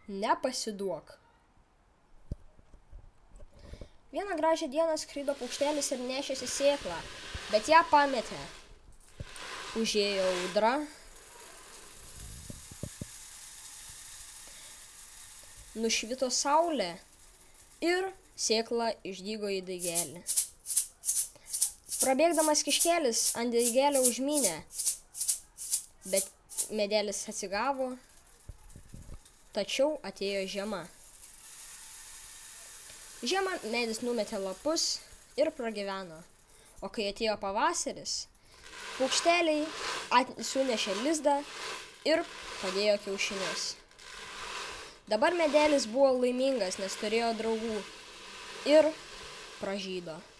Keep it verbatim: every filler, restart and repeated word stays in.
Nepasiduok. Vieną gražią dieną skrido paukštelis ir nešėsi sėklą, bet ją pametė. Užėjo audra. Nušvito saulė ir sėkla išdygo į daigelį. Prabėgdamas kiškelis ant daigelio užmynė, bet medelis atsigavo, tačiau atėjo žiema. Žiemą medis numetė lapus ir pragyveno, o kai atėjo pavasaris, paukšteliai sunešė lizdą ir padėjo kiaušinius. Dabar medelis buvo laimingas, nes turėjo draugų ir pražydo.